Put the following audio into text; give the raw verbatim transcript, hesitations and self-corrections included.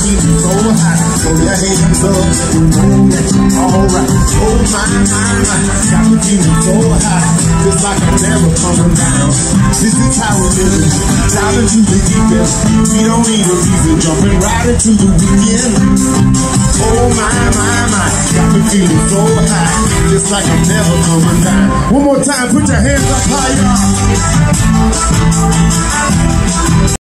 feeling so hot. Throw your hands up, you know that alright. Oh my, my, my, got me feeling so hot. It's like I'm never coming down. This is how we live it. Dive into the deep end. We don't need a reason. Jumping right into the weekend. Oh my, my, my, got me feeling so high. It's like I'm never coming down. One more time, put your hands up high, y'all.